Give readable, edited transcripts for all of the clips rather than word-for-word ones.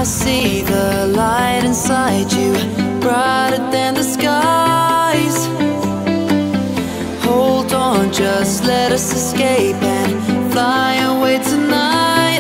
see the light inside you, brighter than the skies. Hold on, just let us escape and fly away tonight.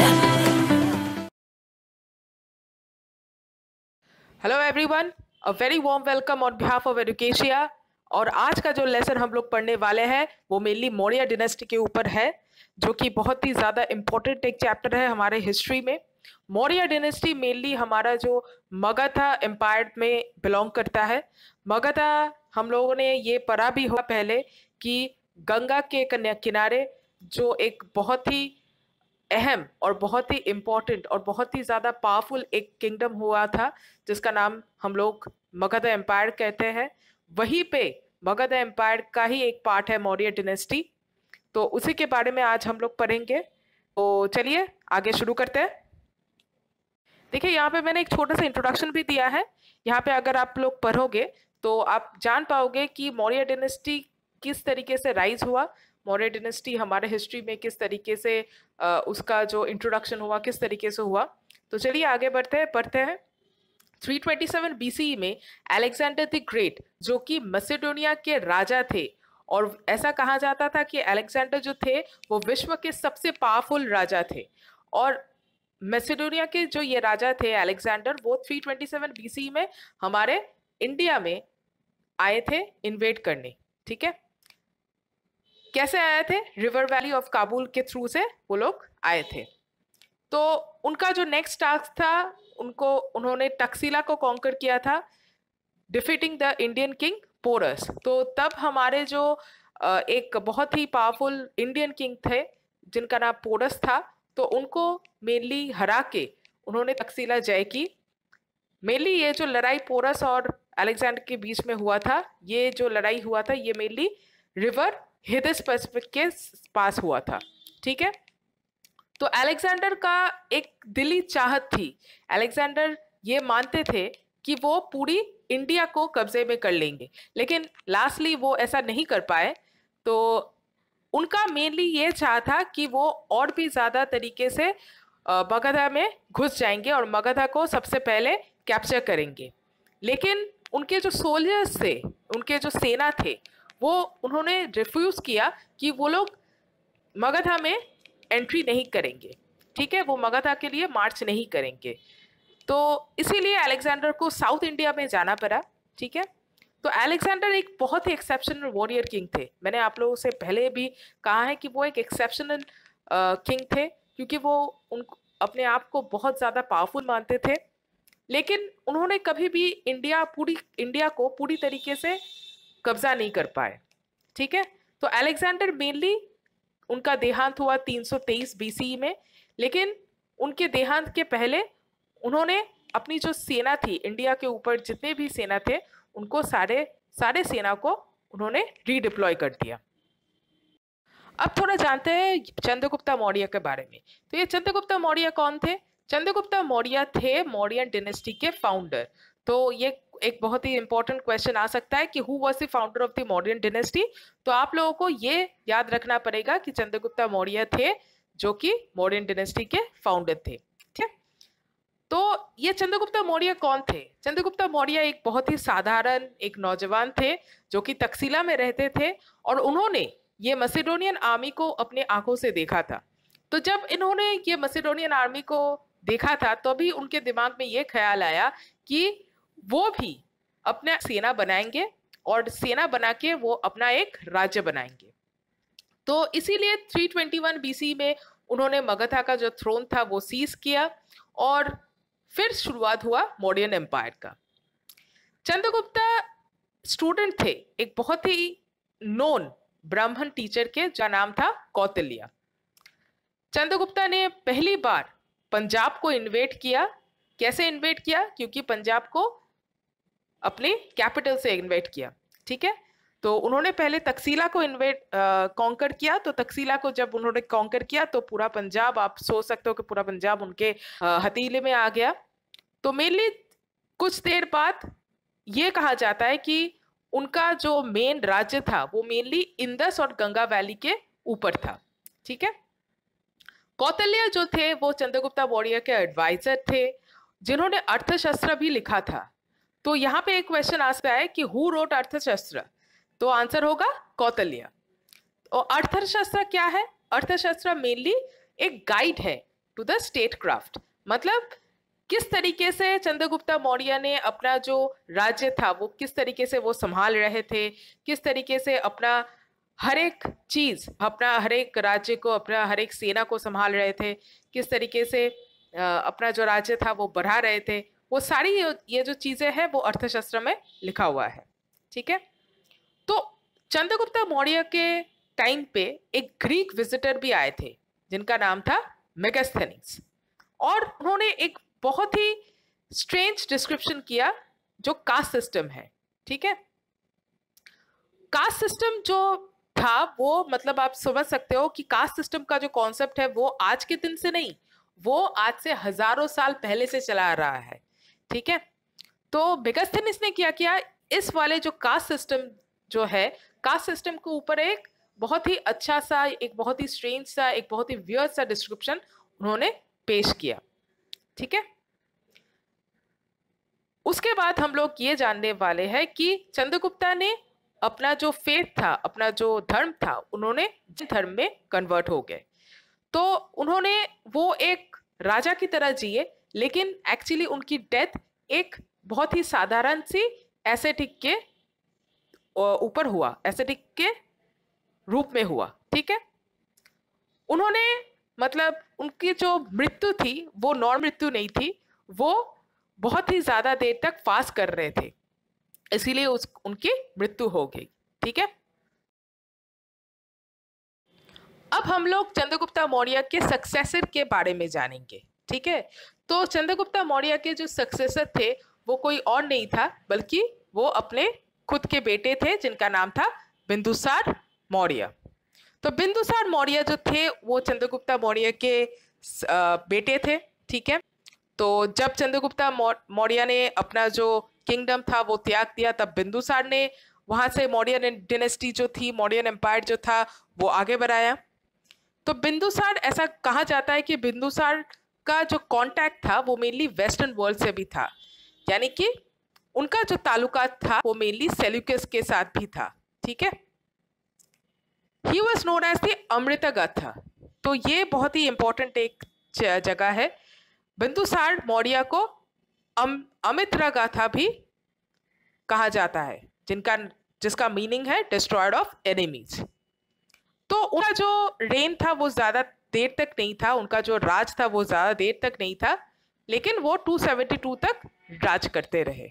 Hello everyone, a very warm welcome on behalf of Educasia. और आज का जो lesson हम लोग पढ़ने वाले हैं वो मेनली मौर्य डिनेस्टी के ऊपर है, जो कि बहुत ही ज़्यादा इम्पोर्टेंट एक चैप्टर है हमारे हिस्ट्री में। मौर्य डिनेस्टी मेनली हमारा जो मगधा एम्पायर में बिलोंग करता है। मगधा हम लोगों ने ये पढ़ा भी हुआ पहले कि गंगा के किनारे जो एक बहुत ही अहम और बहुत ही इम्पोर्टेंट और बहुत ही ज़्यादा पावरफुल एक किंगडम हुआ था, जिसका नाम हम लोग मगध एम्पायर कहते हैं। वहीं पे मगध एम्पायर का ही एक पार्ट है मौर्य डिनेस्टी, तो उसी के बारे में आज हम लोग पढ़ेंगे। तो चलिए आगे शुरू करते हैं। देखिए, यहाँ पे मैंने एक छोटा सा इंट्रोडक्शन भी दिया है। यहाँ पे अगर आप लोग पढ़ोगे तो आप जान पाओगे कि मौर्य डिनेस्टी किस तरीके से राइज हुआ, मौर्य डिनेस्टी हमारे हिस्ट्री में किस तरीके से उसका जो इंट्रोडक्शन हुआ किस तरीके से हुआ। तो चलिए आगे पढ़ते हैं। 327 बीसी में अलेक्जेंडर द ग्रेट, जो कि मैसेडोनिया के राजा थे, और ऐसा कहा जाता था कि अलेक्जेंडर जो थे वो विश्व के सबसे पावरफुल राजा थे। और मैसेडोनिया के जो ये राजा थे अलेक्जेंडर, वो 327 बीसी में हमारे इंडिया में आए थे इन्वेड करने। ठीक है, कैसे आए थे? रिवर वैली ऑफ काबुल के थ्रू से वो लोग आए थे। तो उनका जो नेक्स्ट टास्क था, उन्होंने तक्षशिला को कॉन्कर किया था, defeating the Indian king Porus. तो तब हमारे जो एक बहुत ही पावरफुल इंडियन किंग थे जिनका नाम पोरस था, तो उनको मेनली हरा के उन्होंने तक्षशिला जय की। मेनली ये जो लड़ाई पोरस और अलेक्जेंडर के बीच में हुआ था, ये जो लड़ाई हुआ था ये मेनली रिवर हिदेस्पैसिफिक के पास हुआ था। ठीक है, तो अलेक्जेंडर का एक दिली चाहत थी, अलेक्जेंडर ये मानते थे कि वो पूरी इंडिया को कब्जे में कर लेंगे, लेकिन लास्टली वो ऐसा नहीं कर पाए। तो उनका मेनली ये चाह था कि वो और भी ज़्यादा तरीके से मगधा में घुस जाएंगे और मगधा को सबसे पहले कैप्चर करेंगे। लेकिन उनके जो सोल्जर्स थे, उनके जो सेना थे, वो उन्होंने रिफ्यूज़ किया कि वो लोग मगधा में एंट्री नहीं करेंगे। ठीक है, वो मगधा के लिए मार्च नहीं करेंगे। तो इसीलिए अलेक्जेंडर को साउथ इंडिया में जाना पड़ा। ठीक है, तो अलेक्जेंडर एक बहुत ही एक्सेप्शनल वॉरियर किंग थे। मैंने आप लोगों से पहले भी कहा है कि वो एक एक्सेप्शनल किंग थे, क्योंकि वो अपने आप को बहुत ज़्यादा पावरफुल मानते थे। लेकिन उन्होंने कभी भी पूरी इंडिया को पूरी तरीके से कब्जा नहीं कर पाए। ठीक है, तो अलेक्जेंडर मेनली उनका देहांत हुआ 323 बीसी में, लेकिन उनके देहांत के पहले उन्होंने अपनी जो सेना थी, इंडिया के ऊपर जितने भी सेना थे, उनको सारे सेना को उन्होंने रीडिप्लॉय कर दिया। अब थोड़ा जानते हैं चंद्रगुप्त मौर्य के बारे में। तो ये चंद्रगुप्त मौर्य कौन थे? चंद्रगुप्त मौर्य थे मौर्यन डिनेस्टी के फाउंडर। तो ये एक बहुत ही इंपॉर्टेंट क्वेश्चन आ सकता है कि who was the founder of the Mauryan dynasty. तो आप लोगों को ये याद रखना पड़ेगा कि चंद्रगुप्त मौर्य थे जो कि मौर्यन डिनेस्टी के फाउंडर थे। ठीक है, तो ये चंद्रगुप्त मौर्य कौन थे? चंद्रगुप्त मौर्य एक बहुत ही साधारण एक नौजवान थे जो कि तक्षशिला में रहते थे, और उन्होंने ये मैसेडोनियन आर्मी को अपने आंखों से देखा था। तो जब इन्होंने ये मैसेडोनियन आर्मी को देखा था, तो भी उनके दिमाग में ये ख्याल आया कि वो भी अपना सेना बनाएंगे और सेना बना के वो अपना एक राज्य बनाएंगे। तो इसीलिए 321 बीसी में उन्होंने मगधा का जो थ्रोन था वो सीज किया, और फिर शुरुआत हुआ मौर्यन एम्पायर का। चंद्रगुप्त स्टूडेंट थे एक बहुत ही नोन ब्राह्मण टीचर के, जो नाम था कौटिल्य। चंद्रगुप्त ने पहली बार पंजाब को इन्वेड किया। कैसे इन्वेड किया? क्योंकि पंजाब को अपने कैपिटल से इन्वेड किया। ठीक है, तो उन्होंने पहले तक्षशिला को कॉन्कर किया। तो तक्षशिला को जब उन्होंने कॉन्कर किया तो पूरा पंजाब, आप सोच सकते हो कि पूरा पंजाब उनके हथेली में आ गया। तो मेनली कुछ देर बाद ये कहा जाता है कि उनका जो मेन राज्य था वो मेनली इंदस और गंगा वैली के ऊपर था। ठीक है, कौटिल्य जो थे वो चंद्रगुप्त मौर्य के एडवाइजर थे, जिन्होंने अर्थशास्त्र भी लिखा था। तो यहाँ पे एक क्वेश्चन आता है कि हु रोट अर्थशास्त्र, तो आंसर होगा कौटिल्य। और अर्थशास्त्र क्या है? अर्थशास्त्र मेनली एक गाइड है टू द स्टेट क्राफ्ट, मतलब किस तरीके से चंद्रगुप्त मौर्य ने अपना जो राज्य था वो किस तरीके से वो संभाल रहे थे, किस तरीके से अपना हर एक चीज, अपना हर एक राज्य को, अपना हर एक सेना को संभाल रहे थे, किस तरीके से अपना जो राज्य था वो बढ़ा रहे थे, वो सारी ये जो चीजें हैं वो अर्थशास्त्र में लिखा हुआ है। ठीक है। तो चंद्रगुप्त मौर्य के टाइम पे एक ग्रीक विजिटर भी आए थे जिनका नाम था मेगास्थेनिस, और उन्होंने एक बहुत ही स्ट्रेंज डिस्क्रिप्शन किया जो कास्ट सिस्टम है। ठीक है। कास्ट सिस्टम जो था वो, मतलब आप समझ सकते हो कि कास्ट सिस्टम का जो कॉन्सेप्ट है वो आज के दिन से नहीं, वो आज से हजारों साल पहले से चला आ रहा है। ठीक है। तो मेगास्थेनिस ने क्या किया, इस वाले जो कास्ट सिस्टम जो है, कास्ट सिस्टम के ऊपर एक बहुत ही अच्छा सा, एक बहुत ही स्ट्रेंज सा, एक बहुत ही वियर्ड सा डिस्क्रिप्शन उन्होंने पेश किया। ठीक है। उसके बाद हम लोग ये जानने वाले हैं कि चंद्रगुप्ता ने अपना जो फेथ था, अपना जो धर्म था, उन्होंने धर्म में कन्वर्ट हो गए। तो उन्होंने वो एक राजा की तरह जिए, लेकिन एक्चुअली उनकी डेथ एक बहुत ही साधारण सी एसेटिक के ऊपर हुआ, एसेटिक के रूप में हुआ। ठीक है। उन्होंने, मतलब उनकी जो मृत्यु थी वो नॉर्मल मृत्यु नहीं थी, वो बहुत ही ज्यादा देर तक फास्ट कर रहे थे, इसीलिए उनकी मृत्यु हो गई। ठीक है। अब हम लोग चंद्रगुप्त मौर्य के सक्सेसर के बारे में जानेंगे। ठीक है। तो चंद्रगुप्त मौर्य के जो सक्सेसर थे वो कोई और नहीं था बल्कि वो अपने खुद के बेटे थे जिनका नाम था बिंदुसार मौर्य। तो बिंदुसार मौर्य जो थे वो चंद्रगुप्त मौर्य के बेटे थे। ठीक है। तो जब चंद्रगुप्त मौर्य ने अपना जो किंगडम था वो त्याग दिया, तब बिंदुसार ने वहां से मौर्य डिनेस्टी जो थी, मौर्यन एम्पायर जो था वो आगे बढ़ाया। तो बिंदुसार, ऐसा कहा जाता है कि बिंदुसार का जो कांटेक्ट था वो मेनली वेस्टर्न वर्ल्ड से भी था, यानी कि उनका जो ताल्लुकात था वो मेनली सेल्यूकस के साथ भी था। ठीक है। He was known as the Amitraghata. तो ये बहुत ही इंपॉर्टेंट एक जगह है। बिंदुसार मौर्य को अमित्रगाथा भी कहा जाता है, जिसका मीनिंग है डिस्ट्रॉयड ऑफ एनिमीज। तो उनका जो रेन था वो ज्यादा देर तक नहीं था, उनका जो राज था वो ज्यादा देर तक नहीं था, लेकिन वो 272 तक राज करते रहे।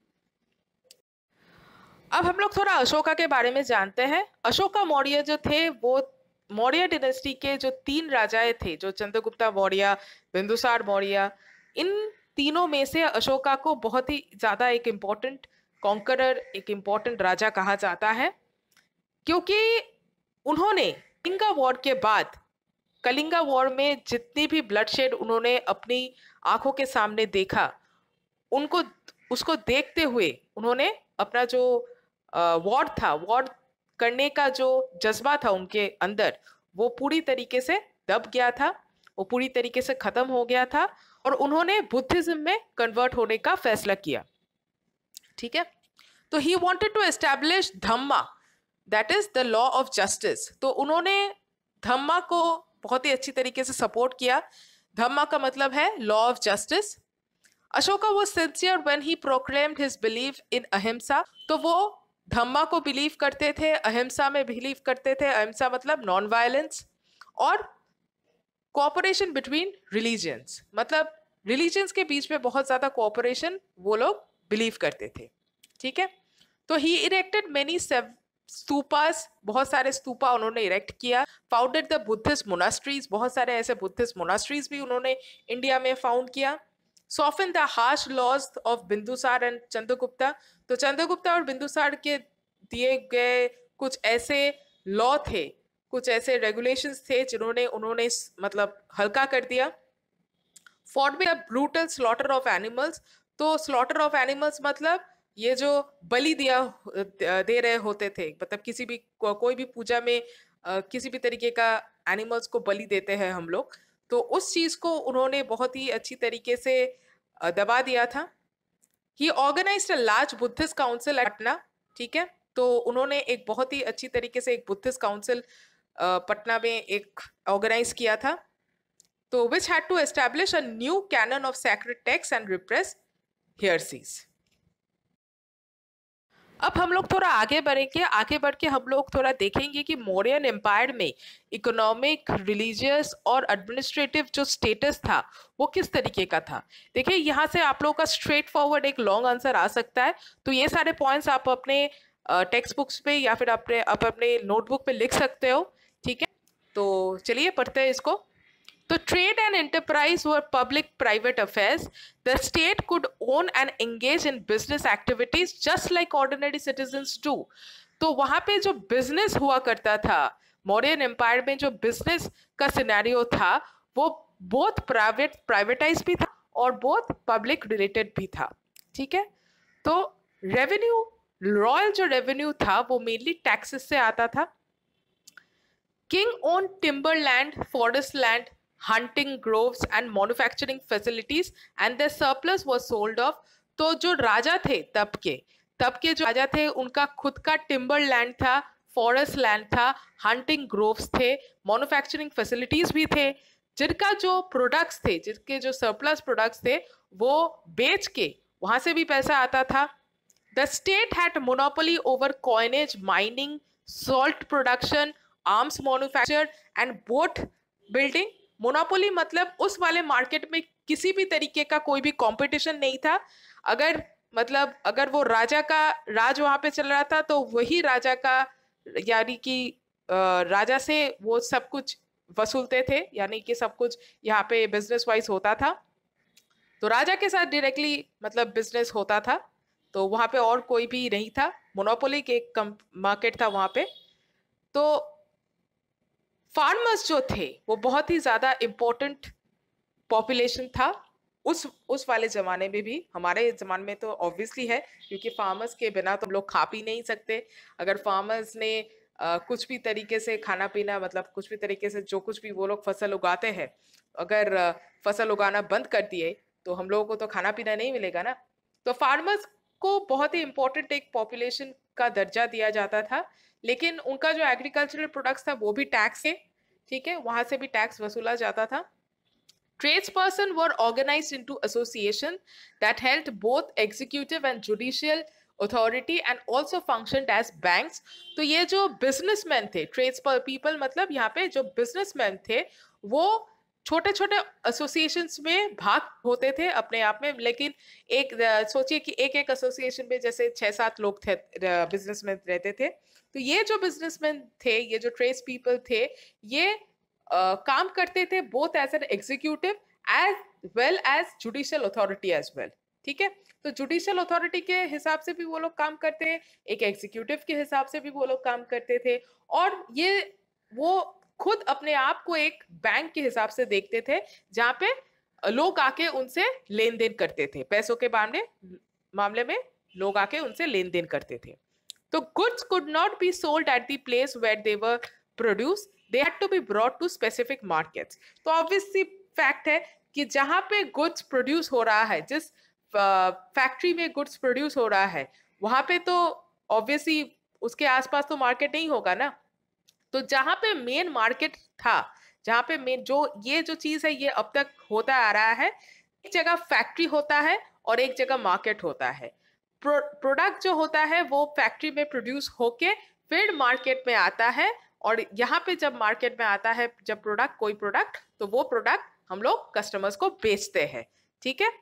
अब हम लोग थोड़ा अशोका के बारे में जानते हैं। अशोका मौर्य जो थे वो मौर्य डिनेस्टी के जो 3 राजाएं थे, जो चंद्रगुप्त मौर्य, बिंदुसार मौर्य, इन तीनों में से अशोका को बहुत ही ज्यादा एक इम्पोर्टेंट कॉन्करर, एक इम्पोर्टेंट राजा कहा जाता है, क्योंकि उन्होंने कलिंगा वॉर के बाद, कलिंगा वॉर में जितनी भी ब्लडशेड उन्होंने अपनी आंखों के सामने देखा, उसको देखते हुए उन्होंने अपना जो वॉर था, वॉर करने का जो जज्बा था उनके अंदर, वो पूरी तरीके से दब गया था, वो पूरी तरीके से खत्म हो गया था, और उन्होंने बुद्धिज्म में कन्वर्ट होने का फैसला किया। ठीक है। तो he wanted to establish dhamma, that is the law of justice. तो उन्होंने धम्मा को बहुत ही अच्छी तरीके से सपोर्ट किया। धम्मा का मतलब है law of justice. Ashoka was sincere when he proclaimed his belief in अहिंसा। तो वो धम्मा को बिलीव करते थे, अहिंसा में बिलीव करते थे। अहिंसा मतलब नॉन वायलेंस, और कोऑपरेशन बिटवीन रिलीजियंस, मतलब रिलीजियंस के बीच में बहुत ज्यादा कोऑपरेशन वो लोग बिलीव करते थे। ठीक है। तो ही इरेक्टेड मेनी स्तूपास, बहुत सारे स्तूपा उन्होंने इरेक्ट किया। फाउंडेड द बुद्धिस्ट मोनास्ट्रीज, बहुत सारे ऐसे बुद्धिस्ट मोनास्ट्रीज भी उन्होंने इंडिया में फाउंड किया। soften the harsh laws of Bindusara and Chandragupta. तो चंद्रगुप्ता और बिंदुसार के दिए गए कुछ ऐसे लॉ थे, कुछ ऐसे रेगुलेशंस थे जिन्होंने उन्होंने मतलब हल्का कर दिया। Forbid the brutal slaughter of animals. तो स्लॉटर ऑफ एनिमल्स मतलब ये जो बलि दे रहे होते थे, मतलब किसी भी कोई भी पूजा में किसी भी तरीके का एनिमल्स को बलि देते हैं हम लोग, तो उस चीज को उन्होंने बहुत ही अच्छी तरीके से दबा दिया था। He organized a large Buddhist council at Patna, ठीक है। तो उन्होंने एक बहुत ही अच्छी तरीके से एक बुद्धिस्ट काउंसिल पटना में एक ऑर्गेनाइज किया था। तो which had to establish a new canon of sacred text and repress heresies. अब हम लोग थोड़ा आगे बढ़ेंगे। आगे बढ़ के हम लोग थोड़ा देखेंगे कि मौर्यन एम्पायर में इकोनॉमिक, रिलीजियस और एडमिनिस्ट्रेटिव जो स्टेटस था वो किस तरीके का था। देखिए यहाँ से आप लोगों का स्ट्रेट फॉरवर्ड एक लॉन्ग आंसर आ सकता है। तो ये सारे पॉइंट्स आप अपने टेक्स्ट बुक्स पे या फिर अपने नोटबुक पे लिख सकते हो, ठीक है। तो चलिए पढ़ते हैं इसको। So trade and enterprise were public-private affairs. The state could own and engage in business activities just like ordinary citizens do. तो वहाँ पे जो बिजनेस हुआ करता था मौर्यन एम्पायर में, जो बिजनेस का सिनेरियो था वो बोथ प्राइवेटाइज भी था और बोथ पब्लिक रिलेटेड भी था, ठीक है। तो रेवेन्यू, रॉयल जो रेवेन्यू था वो मेनली टैक्सेस से आता था। King own timber land, forest land, hunting groves and manufacturing facilities and their surplus was sold off। तो जो राजा थे तब के जो राजा थे उनका खुद का टिम्बर लैंड था, फॉरेस्ट लैंड था, हंटिंग ग्रोव्स थे, मैन्युफैक्चरिंग फैसिलिटीज भी थे, जिनका जो प्रोडक्ट्स थे, जिनके जो सरप्लस प्रोडक्ट्स थे वो बेच के वहां से भी पैसा आता था। The state had monopoly over coinage, mining, salt production, arms manufacture and boat building. Monopoly मतलब उस वाले मार्केट में किसी भी तरीके का कोई भी कंपटीशन नहीं था। अगर वो राजा का राज वहां पे चल रहा था तो वही राजा का, यानी कि राजा से वो सब कुछ वसूलते थे, यानी कि सब कुछ यहाँ पे बिजनेस वाइज होता था। तो राजा के साथ डायरेक्टली मतलब बिजनेस होता था, तो वहां पे और कोई भी नहीं था। मोनोपोली के मार्केट था वहां पे। तो फार्मर्स जो थे वो बहुत ही ज्यादा इम्पोर्टेंट पॉपुलेशन था उस वाले जमाने में भी। हमारे जमाने में तो ऑब्वियसली है, क्योंकि फार्मर्स के बिना तो हम लोग खा पी नहीं सकते। अगर फार्मर्स ने कुछ भी तरीके से खाना पीना, मतलब कुछ भी तरीके से जो कुछ भी वो लोग फसल उगाते हैं, अगर फसल उगाना बंद कर दिए तो हम लोगों को तो खाना पीना नहीं मिलेगा ना। तो फार्मर्स को बहुत ही इम्पोर्टेंट एक पॉपुलेशन का दर्जा दिया जाता था, लेकिन उनका जो एग्रीकल्चरल प्रोडक्ट्स था वो भी टैक्स है, ठीक है, वहां से भी टैक्स वसूला जाता था। Tradesperson were organized into association that held both executive and judicial authority and also functioned as banks। तो ये जो बिजनेसमैन थे, ट्रेड्स पीपल मतलब यहाँ पे जो बिजनेसमैन थे वो छोटे छोटे एसोसिएशंस में भाग होते थे अपने आप में। लेकिन एक सोचिए कि एक एसोसिएशन में जैसे 6-7 लोग थे, बिजनेसमैन रहते थे। तो ये जो बिजनेसमैन थे, ये जो ट्रेड्स पीपल थे, ये काम करते थे both as an executive as well as judicial authority as well, ठीक है। तो जुडिशियल अथॉरिटी के हिसाब से भी वो लोग काम करते हैं, एक एग्जीक्यूटिव के हिसाब से भी वो लोग काम करते थे, और ये वो खुद अपने आप को एक बैंक के हिसाब से देखते थे, जहाँ पे लोग आके उनसे लेन देन करते थे, पैसों के मामले में लोग आके उनसे लेन देन करते थे। तो goods could not be sold at the place where they were produce, they had to be brought to specific markets। तो ऑब्वियसली फैक्ट है कि जहां पे गुड्स प्रोड्यूस हो रहा है, जिस फैक्ट्री में गुड्स प्रोड्यूस हो रहा है, वहां पे तो ऑब्वियसली उसके आसपास तो मार्केट नहीं होगा ना। तो जहां पे मेन मार्केट था, जहां पे मेन ये जो चीज है ये अब तक होता आ रहा है, एक जगह फैक्ट्री होता है और एक जगह मार्केट होता है। प्रोडक्ट जो होता है वो फैक्ट्री में प्रोड्यूस होके फिर मार्केट में आता है, और यहाँ पे जब मार्केट में आता है जब कोई प्रोडक्ट, तो वो प्रोडक्ट हम लोग कस्टमर्स को बेचते हैं, ठीक है।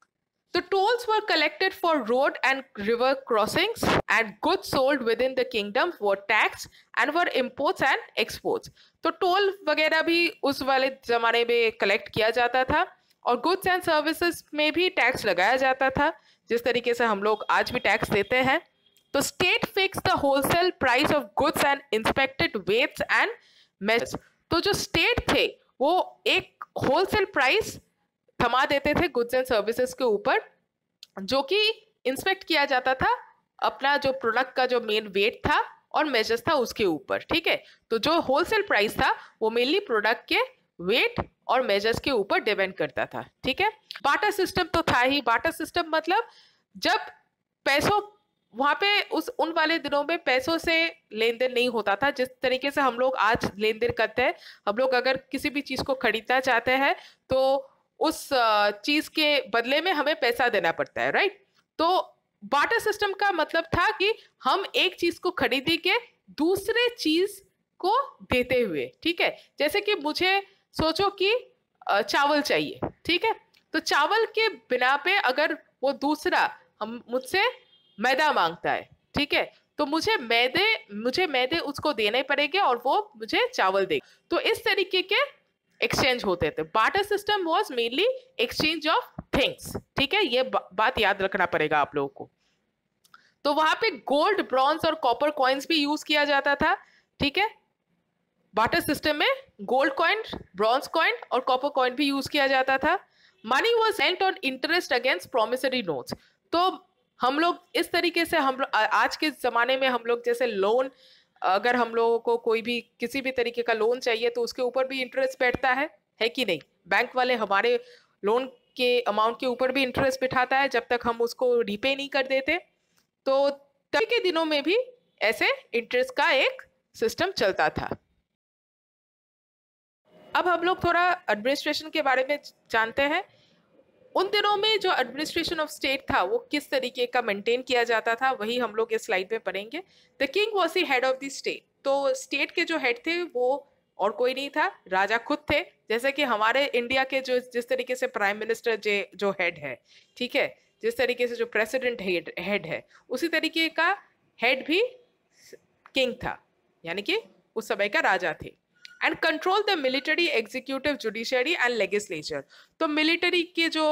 तो tolls were collected for road and river crossings and goods sold within the kingdom were tax and were imports and exports. तो टोल वगैरह भी उस वाले जमाने में कलेक्ट किया जाता था, और गुड्स एंड सर्विसेज में भी टैक्स लगाया जाता था, जिस तरीके से हम लोग आज भी टैक्स देते हैं। तो state fix the wholesale price of goods and inspected weights and measures. तो जो स्टेट थे वो एक होलसेल प्राइस थमा देते थे गुड्स एंड सर्विसेज के ऊपर, जो कि इंस्पेक्ट किया जाता था अपना जो प्रोडक्ट का जो मेन वेट था और मेजर्स था उसके ऊपर, ठीक है। तो जो होलसेल प्राइस था वो मेनली प्रोडक्ट के वेट और मेजर्स के ऊपर डिपेंड करता था। ठीक है, बार्टर सिस्टम तो था ही। बार्टर सिस्टम मतलब जब पैसों वहां पे उन वाले दिनों में पैसों से लेन देन नहीं होता था जिस तरीके से हम लोग आज लेन देन करते हैं। हम लोग अगर किसी भी चीज को खरीदना चाहते हैं तो उस चीज के बदले में हमें पैसा देना पड़ता है, राइट। तो बार्टर सिस्टम का मतलब था कि हम एक चीज को खरीदेंगे दूसरे चीज को देते हुए। ठीक है, जैसे कि मुझे सोचो कि चावल चाहिए, ठीक है, तो चावल के बिना पे अगर वो दूसरा हम मुझसे मैदा मांगता है, ठीक है, तो मुझे मैदे उसको देने पड़ेंगे और वो मुझे चावल देगा। तो इस तरीके के एक्सचेंज होते थे। Barter system was mainly exchange of things. ठीक है, ये बात याद रखना पड़ेगा आप लोगों को। तो वहां पे गोल्ड, ब्रॉन्ज और कॉपर कॉइन्स भी यूज किया जाता था। ठीक है, बार्टर सिस्टम में गोल्ड कॉइन, ब्रॉन्ज कॉइन और कॉपर कॉइन भी यूज किया जाता था। Money was lent on interest against promissory notes. तो हम लोग इस तरीके से आज के जमाने में हम लोग जैसे लोन, अगर हम लोगों को कोई भी किसी भी तरीके का लोन चाहिए तो उसके ऊपर भी इंटरेस्ट बैठता है कि नहीं। बैंक वाले हमारे लोन के अमाउंट के ऊपर भी इंटरेस्ट बिठाता है जब तक हम उसको रिपे नहीं कर देते। तो तब के दिनों में भी ऐसे इंटरेस्ट का एक सिस्टम चलता था। अब हम लोग थोड़ा एडमिनिस्ट्रेशन के बारे में जानते हैं। उन दिनों में जो एडमिनिस्ट्रेशन ऑफ स्टेट था वो किस तरीके का मेंटेन किया जाता था, वही हम लोग इस स्लाइड में पढ़ेंगे। The king was the head of the state. तो स्टेट के जो हेड थे वो और कोई नहीं था, राजा खुद थे। जैसे कि हमारे इंडिया के जिस तरीके से प्राइम मिनिस्टर जो हेड है, ठीक है, जिस तरीके से जो प्रेसिडेंट हेड है, उसी तरीके का हेड भी किंग था, यानी कि उस समय का राजा थे। And control the military, executive, judiciary and legislature. तो मिलिट्री के जो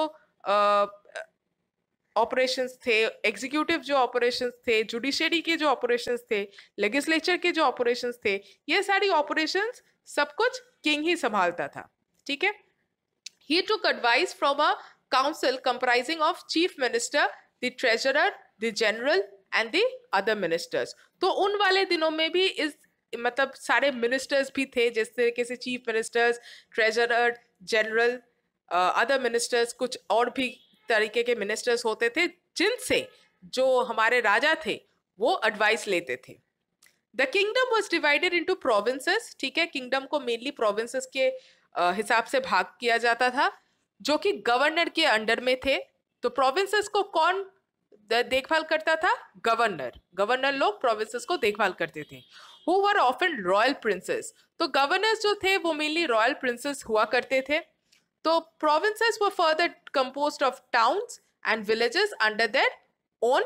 ऑपरेशंस थे, एग्जीक्यूटिव जो ऑपरेशंस थे, जुडिशरी के जो ऑपरेशंस थे, लेजिस्लेचर के जो ऑपरेशंस थे, ये सारी ऑपरेशंस सब कुछ किंग ही संभालता था। ठीक है, he took advice from a council comprising of chief minister, the treasurer, the general and the other ministers. तो उन वाले दिनों में भी इस मतलब सारे मिनिस्टर्स भी थे, जिस तरीके से chief ministers, treasurer, general, other ministers, कुछ और भी तरीके के मिनिस्टर्स होते थे जिनसे जो हमारे राजा थे वो एडवाइस लेते थे। The kingdom was divided into provinces. ठीक है, किंगडम को मेनली प्रोविंसेस के हिसाब से भाग किया जाता था जो कि गवर्नर के अंडर में थे। तो प्रोविंसेस को कौन देखभाल करता था? गवर्नर लोग प्रोविंसेस को देखभाल करते थे। Who were often royal princes। तो गवर्नर्स जो थे वो मेनली रॉयल प्रिंसेस हुआ करते थे। तो provinces were further composed of towns and villages under their own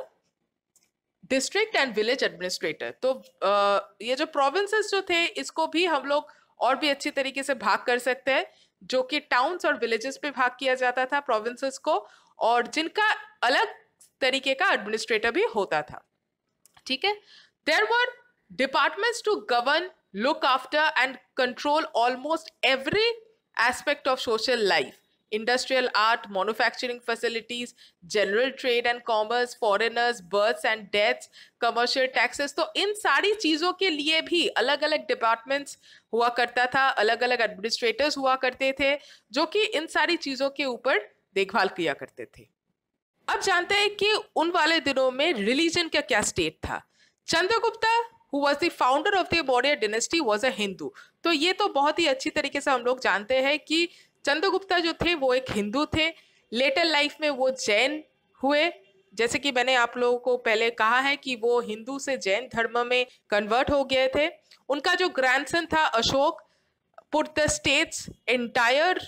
district and village administrator। तो ये जो provinces जो थे इसको भी हम लोग और भी अच्छी तरीके से भाग कर सकते हैं, जो कि टाउन्स और विलेजेस पे भाग किया जाता था प्रोविंसेस को, और जिनका अलग तरीके का एडमिनिस्ट्रेटर भी होता था। ठीक है, there were departments to govern, look after and control almost every aspect of social life: industrial, art, manufacturing facilities, general trade and commerce, foreigners, births and deaths, commercial taxes। तो इन सारी चीजों के लिए भी अलग अलग डिपार्टमेंट्स हुआ करता था, अलग अलग एडमिनिस्ट्रेटर्स हुआ करते थे जो कि इन सारी चीजों के ऊपर देखभाल किया करते थे। अब जानते हैं कि उन वाले दिनों में रिलीजन का क्या स्टेट था। Chandragupta who was the founder of the Maurya dynasty was a Hindu। तो ये तो बहुत ही अच्छी तरीके से हम लोग जानते हैं कि चंद्रगुप्ता जो थे वो एक हिंदू थे। लेटर लाइफ में वो जैन हुए, जैसे कि मैंने आप लोगों को पहले कहा है कि वो हिंदू से जैन धर्म में कन्वर्ट हो गए थे। उनका जो ग्रैंडसन था Ashok put the state's entire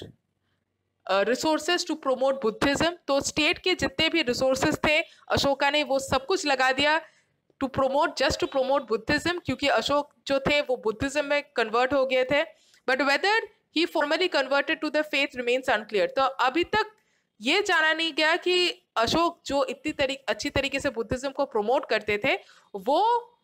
resources to promote Buddhism. तो स्टेट के जितने भी रिसोर्सेज थे अशोका ने वो सब कुछ लगा दिया टू प्रमोट बुद्धिज्म, क्योंकि अशोक जो थे वो बुद्धिज्म में कन्वर्ट हो गए थे। But whether he formally converted to the faith remains unclear. तो अभी तक ये जाना नहीं गया कि अशोक जो इतनी अच्छी तरीके से बुद्धिज्म को प्रमोट करते थे वो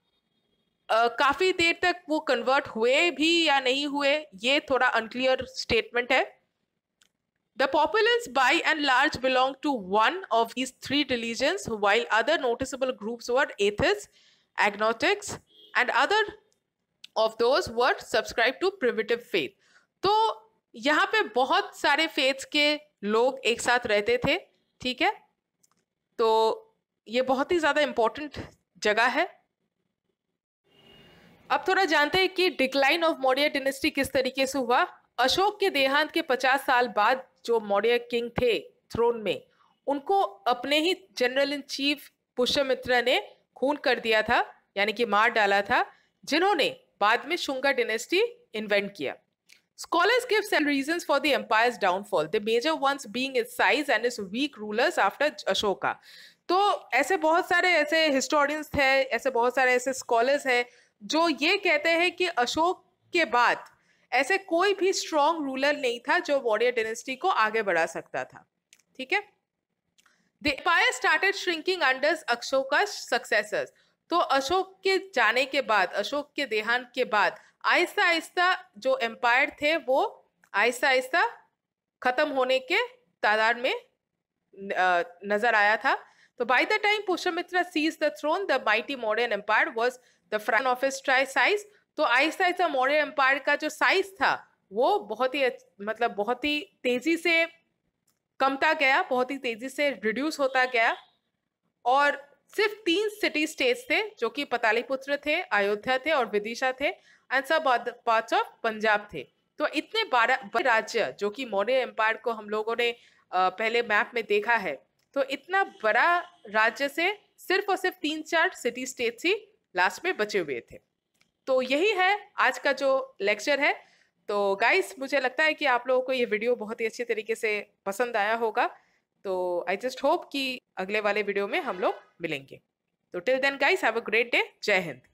काफी देर तक वो कन्वर्ट हुए भी या नहीं हुए, ये थोड़ा अनक्लियर स्टेटमेंट है। The populace by and large belonged to one of these three religions, while other noticeable groups were atheists, agnostics, and other of those were subscribed to primitive faith। तो यहाँ पे बहुत सारे फेथ्स के लोग एक साथ रहते थे, ठीक है। तो ये बहुत ही ज्यादा इम्पोर्टेंट जगह है। अब थोड़ा जानते हैं कि डिक्लाइन ऑफ मौर्य डिनेस्टी किस तरीके से हुआ। अशोक के देहांत के 50 साल बाद जो मौर्य किंग थे थ्रोन में, उनको अपने ही जनरल इन चीफ पुष्यमित्र ने खून कर दिया था, यानी कि मार डाला था, जिन्होंने बाद में शुंगा डिनेस्टी इन्वेंट किया। Scholars give several reasons for the empire's downfall, the major ones being its size and its weak rulers after Ashoka. तो ऐसे बहुत सारे ऐसे हिस्टोरियंस थे, ऐसे बहुत सारे ऐसे स्कॉलर्स हैं जो ये कहते हैं कि अशोक के बाद ऐसे कोई भी स्ट्रॉन्ग रूलर नहीं था जो मौर्य डायनेस्टी को आगे बढ़ा सकता था, ठीक है। The empire started shrinking under Ashoka's successors. तो अशोक के जाने के बाद, अशोक के देहांत के बाद आहिस्ता आहिस्ता जो एम्पायर थे वो आहिस्ता आहिस्ता खत्म होने के तादाद में नजर आया था। तो by the time Pushyamitra seized the throne, the mighty Mauryan empire was the fraction of its size. तो आहिस्ता आहिस्ता मौर्य एम्पायर का जो साइज था वो बहुत ही बहुत ही तेजी से कमता गया, बहुत ही तेजी से रिड्यूस होता गया, और सिर्फ 3 सिटी स्टेट्स थे जो कि पतालीपुत्र थे, अयोध्या थे और विदिशा थे, एंड सब पार्ट्स ऑफ पंजाब थे। तो इतने 12 राज्य जो कि मौर्य एम्पायर को हम लोगों ने पहले मैप में देखा है, तो इतना बड़ा राज्य से सिर्फ और सिर्फ 3-4 सिटी स्टेट्स ही लास्ट में बचे हुए थे। तो यही है आज का जो लेक्चर है। तो गाइस, मुझे लगता है कि आप लोगों को ये वीडियो बहुत ही अच्छे तरीके से पसंद आया होगा। तो आई जस्ट होप कि अगले वाले वीडियो में हम लोग मिलेंगे। तो till then guys, have a great day. जय हिंद।